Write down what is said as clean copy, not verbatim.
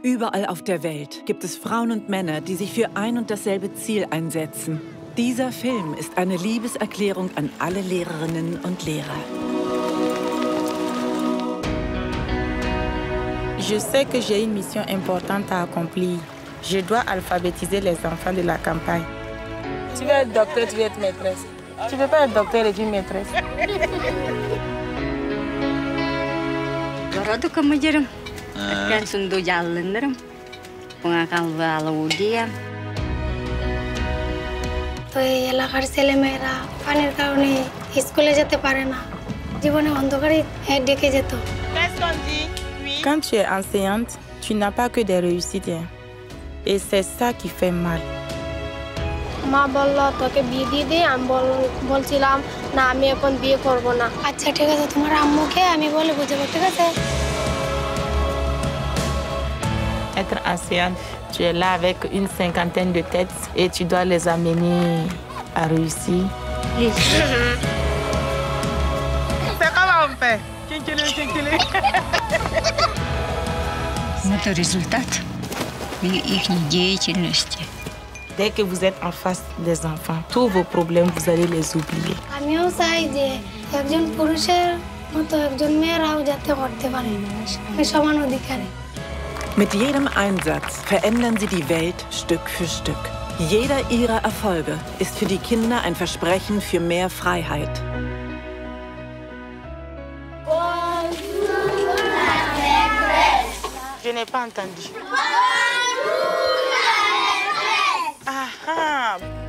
Überall auf der Welt gibt es Frauen und Männer, die sich für ein und dasselbe Ziel einsetzen. Dieser Film ist eine Liebeserklärung an alle Lehrerinnen und Lehrer. Je sais que j'ai une mission importante à accomplir. Je dois alphabétiser les enfants de la campagne. Tu veux être docteur, tu veux être maîtresse. Tu ne veux pas être docteur et tu es maîtresse. Baru kemudian kan sundo jalan pengakal balau dia. তো এই এলাকার ছেলেমেয়েরা পানির কারণে স্কুলে যেতে পারে না জীবনে অন্ধকারে ডেকে যেত Quand tu es enseignante, tu n'as pas que des réussites. Et c'est ça qui fait mal. মা বলল তোকে বিয়ে দিয়ে দে আমি বলছিলাম না আমি এখন বিয়ে করব না আচ্ছা ঠিক আছে তোমার আম্মুকে আমি বলে বুঝাবো ঠিক আছে Être enseignante, tu es là avec une cinquantaine de têtes et tu dois les amener à réussir. C'est comment on fait? Это результат их деятельности. Dès que vous êtes en face des enfants, tous vos problèmes, vous allez les oublier. আমিও চাই যে একজন পুরুষের মতো একজন মেয়েরাও যাতে করতে পারে সমান অধিকারে Mit jedem Einsatz verändern sie die Welt Stück für Stück. Jeder ihrer Erfolge ist für die Kinder ein Versprechen für mehr Freiheit. Je n'ai pas entendu. Ah, ah.